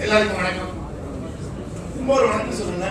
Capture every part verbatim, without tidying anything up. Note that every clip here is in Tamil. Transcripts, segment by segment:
எல்லாருக்கும் வணக்கம். ஒரு வணக்கம் சொல்லுங்க.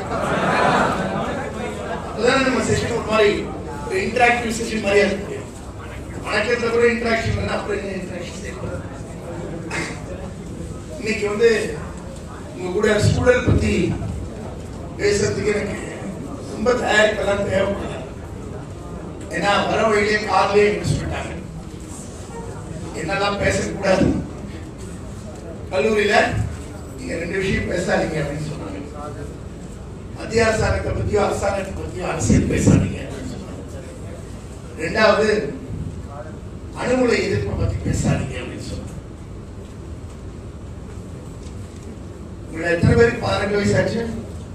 அதான் நம்ம செஷன் ஒரு மாதிரி ஒரு இன்டராக்டிவ் செஷன் மாதிரியா இருக்கு. வணக்கத்துல கூட இன்டராக்ஷன் இல்லைன்னா அப்புறம் என்ன இன்டராக்ஷன் செய்யக்கூடாது. இன்னைக்கு வந்து உங்க கூட ஸ்டூடெண்ட் பத்தி பேசுறதுக்கு எனக்கு ரொம்ப தயாரிப்பெல்லாம் தேவைப்படல. ஏன்னா வர வழியிலே கார்லயே சொல்லிட்டாங்க என்னெல்லாம் பேசக்கூடாது, கல்லூரியில நீங்க ரெண்டு விஷயம் பேசாதீங்க அப்படின்னு சொன்னாங்க. மத்திய அரசாங்கத்தை பத்தியோ அரசாங்கத்தை பத்தியோ அரசியல் பேசாதீங்க அப்படின்னு சொன்னாங்க. ரெண்டாவது அணுகுலை எதிர்ப்பை பத்தி பேசாதீங்க அப்படின்னு சொன்னாங்க. உங்களை எத்தனை பேருக்கு பதினெட்டு வயசு ஆச்சு?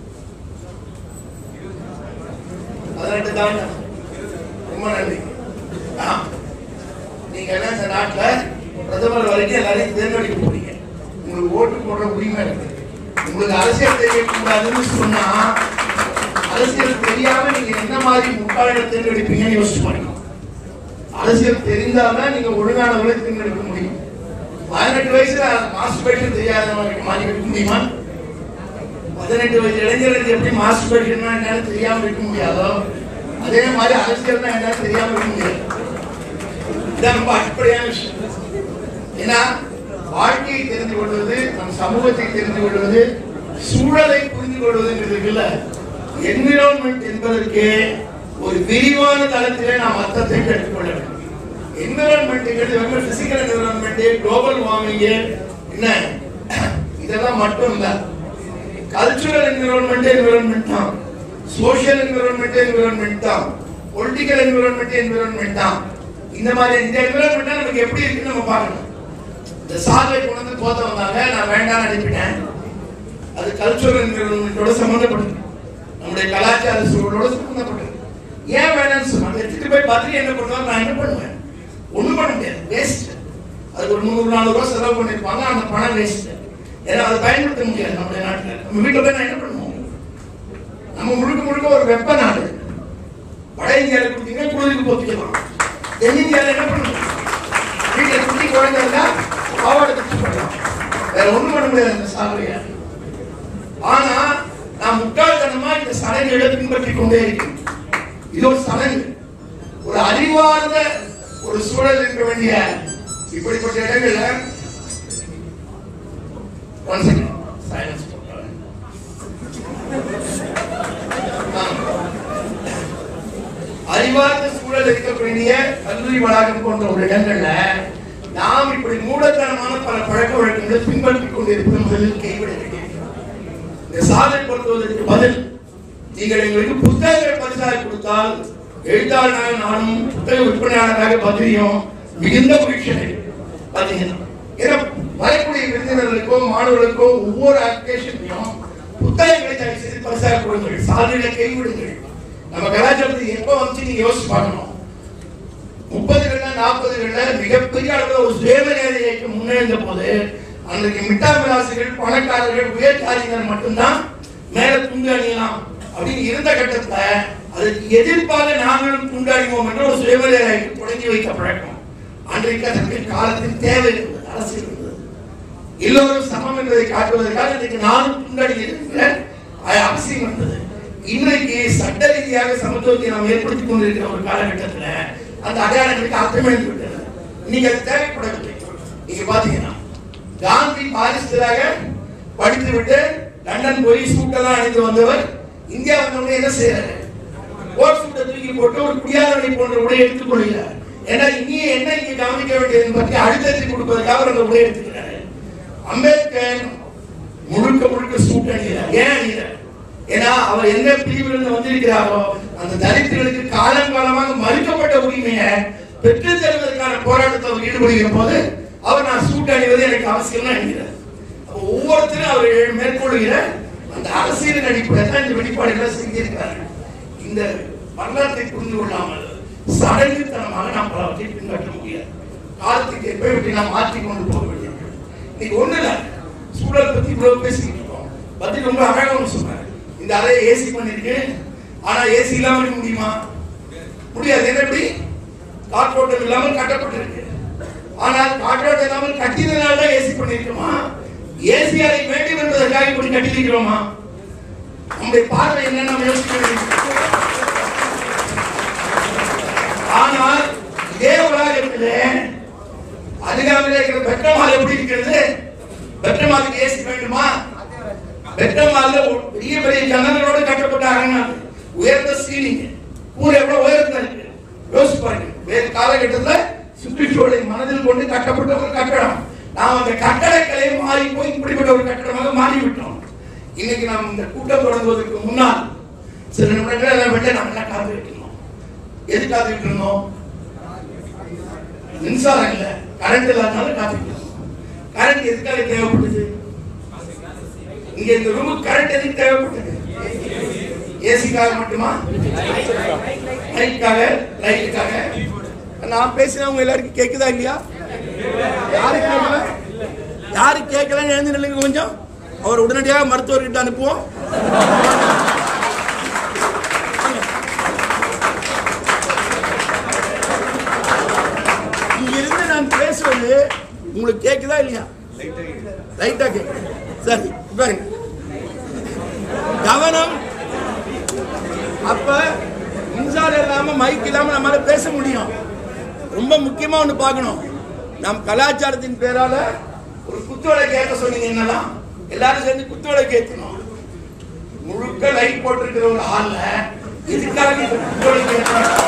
பதினெட்டு தான். ரொம்ப நன்றி. நீங்க எல்லாம் இந்த நாட்டுல பிரதமர் வரைக்கும் எல்லாரையும் தேர்ந்தெடுக்க போறீங்க. உங்களுக்கு ஓட்டு போடுற உரிமை இருக்கு. உங்களுக்கு அரசியல் தெரியக்கூடாதுன்னு சொன்னா அரசியல் தெரியாம நீங்க என்ன மாதிரி முட்டாள தேர்ந்தெடுப்பீங்கன்னு யோசிச்சு பாருங்க. அரசியல் தெரிந்தால்தான் நீங்க ஒழுங்கானவர்களை தேர்ந்தெடுக்க முடியும். பதினெட்டு வயசுல மாஸ்டர்பேஷன் தெரியாதவங்க மாதிரி இருக்க முடியுமா? பதினெட்டு வயசு இளைஞர்களுக்கு எப்படி மாஸ்டர்பேஷன் என்னன்னு தெரியாம இருக்க முடியாதோ அதே மாதிரி அரசியல் தான் என்னன்னு தெரியாம இருக்க முடியாது. இதான் ரொம்ப அடிப்படையான விஷயம். ஏன்னா வாழ்க்கையை தெரிந்து கொள்வது, நம் சமூகத்தை தெரிந்து கொள்வது, சூழலை புரிந்து கொள்வதுங்கிறதுல என்விரான்மெண்ட் என்பதற்கு ஒரு விரிவான தளத்திலே நாம் அர்த்தத்தை எடுத்துக்கொள்ள வேண்டும். என்விரான்மெண்ட்ங்கிறது வந்து பிசிக்கல் என்விரான்மெண்ட், குளோபல் வார்மிங் என்ன இதெல்லாம் மட்டும் இல்ல. கல்ச்சுரல் என்விரான்மெண்ட் என்விரான்மெண்ட் தான், சோசியல் என்விரான்மெண்ட் என்விரான்மெண்ட் தான், பொலிட்டிக்கல் என்விரான்மெண்ட் என்விரான்மெண்ட் தான். இந்த மாதிரி இந்த என்விரான்மெண்ட் நமக்கு எப்படி இருக்குன்னு நம்ம பார்க்கணும். இந்த சார்வை கொண்டு வந்து போத வந்தாங்க, நான் வேண்டாம் அனுப்பிட்டேன். அது கல்ச்சுரல் என்விரான்மெண்டோட சம்பந்தப்பட்டது, நம்முடைய கலாச்சார சூழலோட சம்பந்தப்பட்டது. ஏன் வேணாம்னு சொன்னாங்க. எடுத்துட்டு போய் பார்த்துட்டு என்ன பண்ணுவாங்க, நான் என்ன பண்ணுவேன்? ஒண்ணும் பண்ண முடியாது, வேஸ்ட். அது ஒரு முந்நூறு நானூறு ரூபாய் செலவு பண்ணிருப்பாங்க, அந்த பணம் வேஸ்ட். ஏன்னா அதை பயன்படுத்த முடியாது நம்முடைய நாட்டில். நம்ம வீட்டில் போய் நான் என்ன பண்ணுவோம்? நம்ம முழுக்க முழுக்க ஒரு வெப்ப நாடு. வட இந்தியாவில் கொடுத்தீங்கன்னா குளிருக்கு போத்திக்கலாம். தென்னிந்தியாவில் என்ன பண்ணுவோம்? வீட்டில் குட்டி குழந்தை இருந்தா பாவாடை தச்சு பண்ணலாம், வேற ஒண்ணும் பண்ண முடியாது இந்த சாலைய. ஆனா நான் முட்டாள்தனமா இந்த சடங்குகளை பின்பற்றி கொண்டே இருக்கேன். இது ஒரு சடங்கு, ஒரு அறிவார்ந்த ஒரு சூழல் இருக்க வேண்டிய இப்படிப்பட்ட இடங்கள்ல அறிவார்ந்த சூழல் இருக்க வேண்டிய கல்லூரி வளாகம் போன்ற ஒரு இடங்கள்ல நாம் இப்படி மூடத்தனமான பல பழக்க வழக்கங்களை பின்பற்றிக் கொண்டிருப்பது முதலில் கைவிட வேண்டியிருக்கிறது. இந்த சாதனை பொறுத்துவதற்கு பதில் நீங்கள் எங்களுக்கு புத்தகங்கள் பரிசாக கொடுத்தால் எழுத்தாளராக நானும் புத்தக விற்பனையாளராக பத்திரியும் மிகுந்த மகிழ்ச்சி பார்த்தீங்கன்னா. ஏன்னா வரக்கூடிய விருந்தினர்களுக்கோ மாணவர்களுக்கோ ஒவ்வொரு அப்ளிகேஷனையும் புத்தகங்களை தயவு செய்து பரிசாக கொடுங்கள், சாதனைகளை கைவிடுங்கள். நம்ம கலாச்சாரத்தை எப்ப வந்து நீங்க யோசிச்சு பார்க்கணும். முப்பதுகள்ல நாற்பதுகள்ல மிகப்பெரிய அளவில் ஒரு சுயமரியாதை இயக்கம் முன்னெழுந்த போது அன்றைக்கு மிட்டாமிராசிகள், பணக்காரர்கள், உயர்ஜாதியினர் மட்டும்தான் மேல துண்டு அணியலாம் அப்படின்னு இருந்த கட்டத்துல அதற்கு எதிர்ப்பாக நாங்களும் துண்டு அணிவோம் என்ற ஒரு சுயமரியாதை தொடங்கி வைக்க பழக்கம். அன்றைக்கு அதற்கு காலத்தில் தேவை இருந்தது, அரசியல் இருந்தது. எல்லோரும் சமம் என்பதை காட்டுவதற்காக இன்றைக்கு நானும் துண்டு அணிகிற அவசியம் இருந்தது. இன்றைக்கு சட்ட ரீதியாக சமத்துவத்தை நாம் ஏற்படுத்திக் கொண்டிருக்கிற ஒரு காலகட்டத்தில் அந்த அடையாளங்களுக்கு அர்த்தமளித்து விட்டது. நீங்க அது தேவைப்படவில்லை. நீங்க பாத்தீங்கன்னா காந்தி பாரிஸ்டராக படித்து விட்டு லண்டன் போய் சூட்டெல்லாம் அணிந்து வந்தவர் இந்தியா வந்தவங்க என்ன செய்யறாரு? கோட் சூட்டை தூக்கி போட்டு ஒரு குடியாரனை போன்ற உடை எடுத்துக் கொள்கிறார். ஏன்னா இங்கே என்ன இங்க கவனிக்க வேண்டியது பற்றி அழுத்தத்தை கொடுப்பதற்காக அந்த உடை எடுத்துக்கிறாரு. அம்பேத்கர் முழுக்க முழுக்க சூட் அணிகிறார். ஏன் அணிகிறார்? ஏன்னா அவர் எந்த பிரிவிலிருந்து வந்திருக்கிறாரோ அந்த தலித்துகளுக்கு காலம் காலமாக மறுக்கப்பட்ட உரிமையை பெற்று தருவதற்கான போராட்டத்தை அவர் ஈடுபடுகிற போது அவர் நான் சூட் அணிவது எனக்கு அவசியம் என்கிறார். ஒவ்வொருத்தரும் அவர் மேற்கொள்கிற அந்த அரசியலின் அடிப்படையில் தான் இந்த வெளிப்பாடுகளை செஞ்சிருக்கிறார்கள். இந்த வரலாற்றை புரிந்து கொள்ளாமல் சடங்குத்தனமாக நாம் பலவற்றை பின்பற்ற முடியாது. காலத்துக்கு எப்ப இப்படி நாம் மாற்றிக் கொண்டு போக வேண்டியது. இன்னைக்கு ஒண்ணு இல்ல, சூழல் பத்தி இவ்வளவு பேசிக்கிட்டு இருக்கோம். பத்தி ரொம்ப அழகாக சொன்னார். இந்த அறையை ஏசி பண்ணிருக்கு, ஆனா ஏசி இல்லாம இருக்க முடியுமா? முடியாது. எப்படி காற்றோட்டம் இல்லாமல் கட்டப்பட்டிருக்கு. ஆனால் காற்றோட்டம் இல்லாமல் கட்டினதால தான் ஏசி பண்ணிருக்குமா? ஏசி அறை வேண்டும் என்பதற்காக இப்படி கட்டியிருக்கிறோமா? நம்முடைய பார்வை என்ன நாம் யோசிக்க வேண்டும். ஆனால் இதே உலகத்திலே அதிகாலையில் இருக்கிற பெட்ரோமால் எப்படி இருக்கிறது? பெட்ரோமாலுக்கு ஏசி வேண்டுமா? பெட்ரோமால்ல பெரிய பெரிய ஜன்னலோடு கட்டப்பட்ட அரங்கம், உயர்ந்த சீலிங், கூரை எவ்வளவு உயரத்துல இருக்கு யோசிச்சு பாருங்க. வேறு காலகட்டத்தில் சுற்றுச்சூழலை மனதில் கொண்டு கட்டப்பட்ட ஒரு கட்டடம். நாம் அந்த கட்டடக்கலை மாறி போய் இப்படிப்பட்ட ஒரு கட்டடமாக மாறிவிட்டோம். இன்னைக்கு நாம் இந்த கூட்டம் தொடங்குவதற்கு முன்னால் சில நிமிடங்கள் எல்லாம் வெளியே நாம் எல்லாம் காத்துக்கிட்டு இருந்தோம். எது காத்துக்கிட்டு இருந்தோம்? மின்சாரம் இல்லை, கரண்ட் இல்லாதனால காத்துக்கிட்டு இருந்தோம். கரண்ட் எதுக்காக தேவைப்படுது? இங்க இந்த ரூமுக்கு கரண்ட் எதுக்கு தேவைப்பட்டது? ஏசிக்காக மட்டுமா? லைட்டுக்காக, லைட்டுக்காக. நான் பேசினா உங்க எல்லாருக்கும் கேக்குதா இல்லையா? யாரு கேட்கல? யாரு கேட்கலன்னு எழுந்து நில்லுங்க கொஞ்சம். அவர் உடனடியாக மருத்துவர்கிட்ட அனுப்புவோம். இங்கிருந்து நான் பேசுவது உங்களுக்கு கேக்குதா இல்லையா? லைட்டா கேக்குது. சரி, கவனம். அப்ப மின்சாரம் இல்லாம மைக் இல்லாம நம்மளால பேச முடியும். ரொம்ப முக்கியமா ஒண்ணு பார்க்கணும். நம் கலாச்சாரத்தின் பேரால ஒரு குத்துவளை கேட்க சொன்னீங்க. என்னலாம் எல்லாரும் சேர்ந்து குத்துவளை கேட்கணும். முழுக்க லைட் போட்டிருக்கிற ஒரு ஹால்ல இதுக்காக குத்துவளை கேட்கணும்.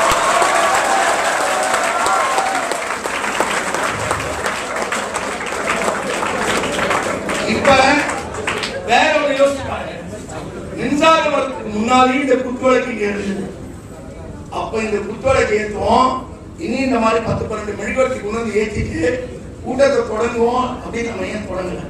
இப்ப வேற ஒரு யோசிச்சு பாருங்க. மின்சாரம் வரதுக்கு முன்னாடி இந்த குத்துவளைக்கு இருந்தது. அப்ப இந்த குத்துவளைக்கு ஏற்றுவோம். இனி இந்த மாதிரி பத்து பன்னெண்டு மெழுகுவர்த்தி கொண்டு வந்து ஏற்றிட்டு கூட்டத்தை தொடங்குவோம் அப்படின்னு நம்ம ஏன் தொடங்கல?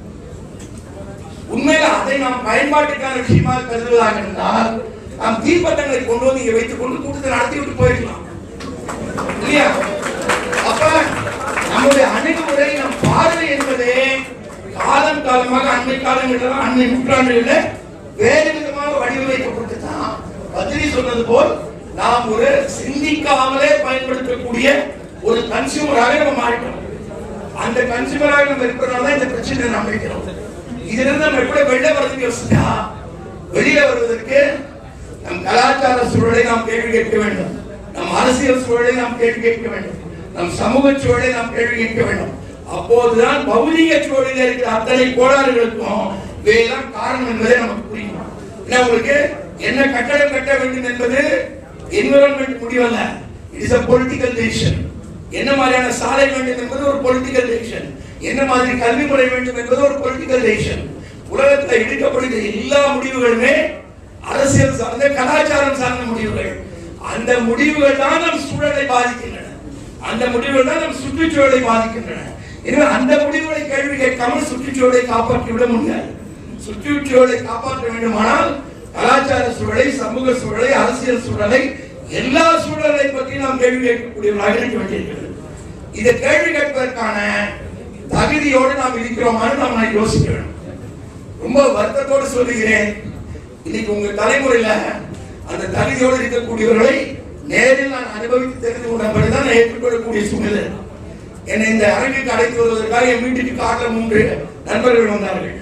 உண்மையில அதை நாம் பயன்பாட்டுக்கான விஷயமா கருதுவதாக இருந்தால் நாம் தீப்பட்டங்களை கொண்டு வந்து இங்க வைத்துக் கொண்டு கூட்டத்தை நடத்தி விட்டு போயிருக்கலாம் இல்லையா? அப்ப நம்முடைய அணுகுமுறை, நம் பார்வை என்பதே காலம் காலமாக அண்மை காலங்களில் அண்மை நூற்றாண்டுகளில் வேறு விதமாக வடிவமைக்கப்பட்டுதான். பத்ரி சொன்னது போல் நாம் ஒரு சிந்திக்காமலே பயன்படுத்தக்கூடிய ஒரு கன்சியூமராக நம்ம மாறிட்டோம். அந்த கன்சியூமராக நம்ம இருக்கிறனால இந்த பிரச்சனை நாம் இருக்கிறோம். இதுல இருந்து நம்ம எப்படி வெளியே வரதுக்கு யோசிச்சா, வெளியில வருவதற்கு நம் கலாச்சார சூழலை நாம் கேள்வி கேட்க வேண்டும். நம் அரசியல் சூழலை நாம் கேள்வி கேட்க வேண்டும். நம் சமூக சூழலை நாம் கேள்வி கேட்க வேண்டும். அப்போதுதான் பௌதிக சூழலில் இருக்கிற அத்தனை கோளாறுகளுக்கும் வேதான் காரணம் என்பதை நமக்கு புரியும். உங்களுக்கு என்ன கட்டடம் கட்ட வேண்டும் என்பது என்விரான்மெண்ட் முடிவல்ல, it is a political decision. என்ன மாதிரியான சாலை வேண்டும் என்பது ஒரு பொலிட்டிக்கல் டெசிஷன். என்ன மாதிரி கல்வி முறை வேண்டும் என்பது ஒரு பொலிட்டிக்கல் டெசிஷன். உலகத்தில் எடுக்கப்படுகிற எல்லா முடிவுகளுமே அரசியல் சார்ந்த, கலாச்சாரம் சார்ந்த முடிவுகள். அந்த முடிவுகள் தான் நம் சூழலை பாதிக்கின்றன. அந்த முடிவுகள் தான் நம் சுற்றுச்சூழலை பாதிக்கின்றன. எனவே அந்த முடிவுகளை கேள்வி கேட்காமல் சுற்றுச்சூழலை காப்பாற்றி விட முடியாது. சுற்றுச்சூழலை காப்பாற்ற வேண்டுமானால் கலாச்சார சூழலை, சமூக சூழலை, அரசியல் சூழலை, எல்லா சூழலை பற்றி நாம் கேள்வி கேட்கக்கூடியவர்களாக இருக்க வேண்டியிருக்கிறது. இதை கேள்வி கேட்பதற்கான தகுதியோடு நாம் இருக்கிறோமான்னு நாம் யோசிக்க வேண்டும். ரொம்ப வருத்தத்தோடு சொல்லுகிறேன், இன்னைக்கு உங்க தலைமுறையில அந்த தகுதியோடு இருக்கக்கூடியவர்களை நேரில் நான் அனுபவித்து தெரிந்து கொண்டபடிதான் நான் ஏற்றுக்கொள்ளக்கூடிய சூழ்நிலை. என்னை இந்த அரங்குக்கு அழைத்து வருவதற்காக என் வீட்டுக்கு காட்டில் மூன்று நண்பர்கள் வந்தார்கள்.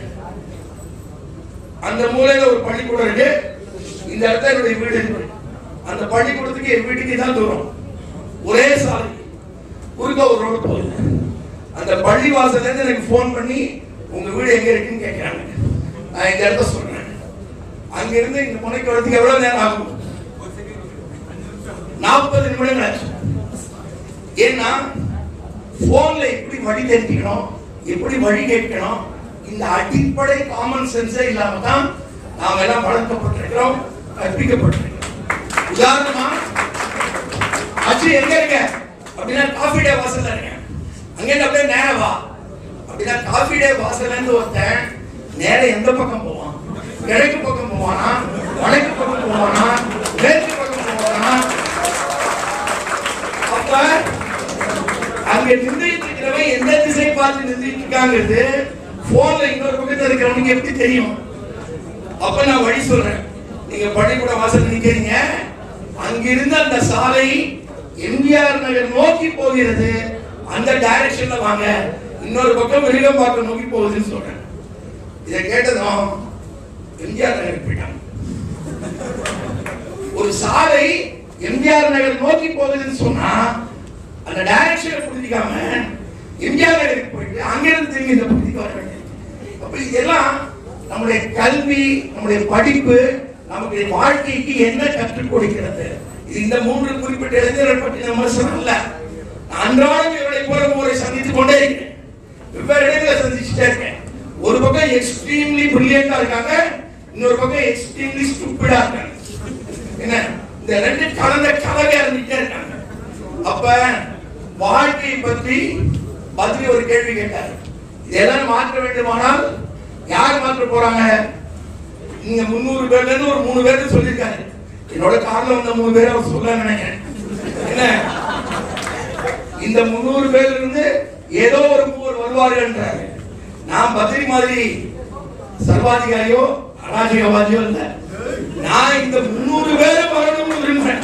அந்த மூலையில ஒரு பள்ளிக்கூடம் இருக்கு. இந்த இடத்துல என்னுடைய வீடு இருக்கு. அந்த பள்ளிக்கூடத்துக்கு என் வீட்டுக்கு தான் தூரம். ஒரே சாலை, குறுக்க ஒரு ரோடு போகுது. அந்த பள்ளி வாசல்ல இருந்து எனக்கு போன் பண்ணி உங்க வீடு எங்க இருக்குன்னு கேட்கிறாங்க. நான் இந்த இடத்த சொல்றேன். அங்க இருந்து இந்த முனைக்கு வரதுக்கு எவ்வளவு நேரம் ஆகும்? நாற்பது நிமிடங்கள் ஆச்சு. ஏன்னா போன்ல எப்படி வழி தெரிஞ்சுக்கணும், எப்படி வழி கேட்கணும், இந்த அடிப்படை காமன் சென்ஸே இல்லாம தான் நாம் எல்லாம் வளர்க்கப்பட்டிருக்கிறோம், கற்பிக்கப்பட்டிருக்கிறோம். உதாரணமா அச்சு எங்க இருக்க அப்படின்னா காஃபி டே வாசல்ல இருக்க. அங்க அப்படியே நேரம் வா அப்படின்னா காஃபி டே வாசல்ல இருந்து ஒருத்தன் நேரம் எந்த பக்கம் போவான்? கிழக்கு பக்கம் போவானா, வடக்கு பக்கம் போவானா, மேற்கு பக்கம் போவானா? அப்ப அங்க நின்றுட்டு இருக்கிறவன் எந்த திசை பார்த்து நின்றுட்டு இருக்காங்கிறது போன்ல இன்னொரு பக்கத்துல இருக்கிறவனுக்கு எப்படி தெரியும்? அப்ப நான் வழி சொல்றேன். நீங்க பள்ளிக்கூட வாசல் நிக்கிறீங்க, அங்கிருந்து அந்த சாலை எம்ஜிஆர் நகர் நோக்கி போகிறது, அந்த டைரக்ஷன்ல வாங்க. இன்னொரு பக்கம் விருகம்பாக்கம் நோக்கி போகுதுன்னு சொல்றேன். இதை கேட்டதும் எம்ஜிஆர் நகர் போயிட்டாங்க. ஒரு சாலை எம்ஜிஆர் நகர் நோக்கி போகுதுன்னு சொன்னா அந்த டைரக்ஷனை புரிஞ்சிக்காம எம்ஜிஆர் நகருக்கு போயிட்டு அங்கிருந்து திரும்பி இந்த பகுதிக்கு வர வேண்டியது. அப்ப இதெல்லாம் நம்முடைய கல்வி, நம்முடைய படிப்பு, நமக்கு வாழ்க்கைக்கு என்ன கற்றுக் கொடுக்கிறது? இது இந்த மூன்று குறிப்பிட்ட இளைஞர்கள் பற்றி விமர்சனம் அல்ல. அன்றாடம் இவர்களை போல ஒவ்வொரு சந்தித்துக் கொண்டே இருக்கேன், வெவ்வேறு இடங்களை சந்திச்சுட்டே இருக்கேன். ஒரு பக்கம் எக்ஸ்ட்ரீம்லி பிரில்லியண்டா இருக்காங்க, இன்னொரு பக்கம் எக்ஸ்ட்ரீம்லி ஸ்டூபிடா இருக்காங்க. என்ன இந்த ரெண்டு கலந்த கலவையா இருந்துட்டே இருக்காங்க. அப்ப வாழ்க்கையை பற்றி பத்ரி ஒரு கேள்வி கேட்டார். இதெல்லாம் மாற்ற வேண்டுமானால் யார் மாற்ற போறாங்க? நீங்க முன்னூறு பேர்ல இருந்து ஒரு மூணு பேருக்கு சொல்லியிருக்காரு. என்னோட காரணம் வந்த மூணு பேரை அவர் சொல்ல நினைக்கிறேன். என்ன இந்த முன்னூறு பேர்ல இருந்து ஏதோ ஒரு மூவர் வருவார்கள் என்றாரு. நான் பத்ரி மாதிரி சர்வாதிகாரியோ அராஜகவாதியோ இல்ல. நான் இந்த முன்னூறு பேரை வரணும்னு விரும்புறேன்.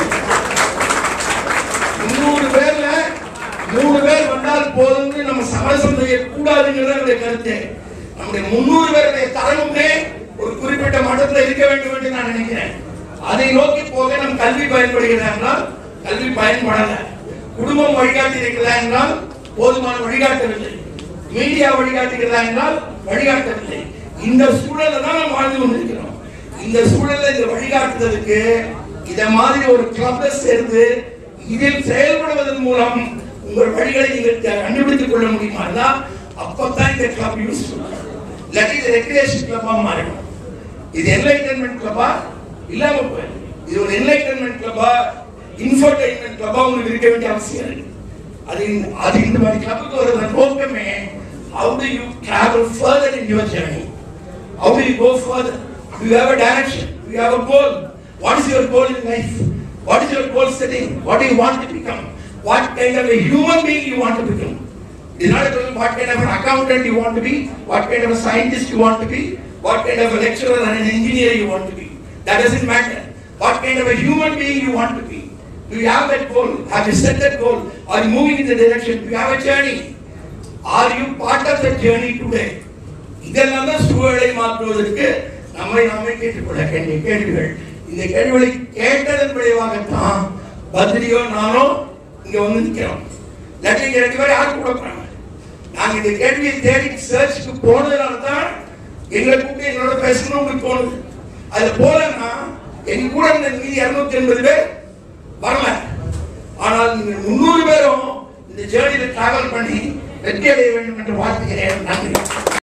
முன்னூறு பேர்ல மூணு பேர் வந்தால் போதும், நம்ம சமரசம் செய்ய கூடாதுங்கிறது கருத்து. நம்முடைய முன்னூறு பேருடைய தரமுமே ஒரு குறிப்பிட்ட மட்டத்தில் இருக்க வேண்டும் என்று நான் நினைக்கிறேன். அதை நோக்கி போக நம் கல்வி பயன்படுகிறதா என்றால் கல்வி பயன்படல. குடும்பம் வழிகாட்டி இருக்கிறதா என்றால் போதுமான வழிகாட்டவில்லை. மீடியா வழிகாட்டுகிறதா என்றால் வழிகாட்டவில்லை. இந்த சூழலை தான் நாம் வாழ்ந்து கொண்டிருக்கிறோம். இந்த சூழலை இந்த வழிகாட்டுதலுக்கு இத மாதிரி ஒரு கிளப்ல சேர்ந்து இதில் செயல்படுவதன் மூலம் உங்கள் வழிகளை நீங்கள் கண்டுபிடித்துக் கொள்ள முடியுமா? அப்பதான் இந்த கிளப் யூஸ்ஃபுல். இல்லாட்டி இது ரெக்ரியேஷன் கிளப்பா மாறிடும். இது என்லைட்டன்மெண்ட் கிளப்பா இல்லாம போயிடும். இது ஒரு என்லைட்டன்மெண்ட் கிளப்பா, இன்ஃபர்டைன்மெண்ட் கிளப்பா உங்களுக்கு இருக்க வேண்டிய அவசியம் இருக்கு. அது அது இந்த மாதிரி கிளப்புக்கு வருகிற நோக்கமே how do you travel further in your journey? How do you go further? Do you have a direction? Do you have a goal? What is your goal in life? What is your goal setting? What do you want to become? What kind of a human being you want to become? It is not about what kind of an accountant you want to be, what kind of a scientist you want to be, what kind of a lecturer and an engineer you want to be. That doesn't matter. What kind of a human being you want to be. Do you have that goal? Have you set that goal? Are you moving in the direction? Do you have a journey? Are you part of the journey today? இதெல்லாம் தான் சூழலை மாற்றுவதற்கு நம்மை நாமே கேட்டுக்கொள்ள வேண்டிய கேள்விகள். இந்த கேள்விகளை கேட்டதன் விளைவாகத்தான் பத்ரியோ நானோ இங்க வந்து நிற்கிறோம். இல்லாட்டி ரெண்டு பேரும் யாருக்கு கொடுக்குறாங்க? நாங்க இந்த கேள்வியை தேடி சர்ச்சுக்கு போனதுனால தான் எங்களை கூப்பிட்டு எங்களோட பேசணும் உங்களுக்கு தோணுது. அது போலன்னா எங்க கூட இந்த மீதி இருநூத்தி எண்பது பேர் வரல. ஆனால் நீங்கள் முன்னூறு பேரும் இந்த ஜேர்னியில டிராவல் பண்ணி வெற்றி அடைய வேண்டும் என்று வாழ்த்துகிறேன். நன்றி.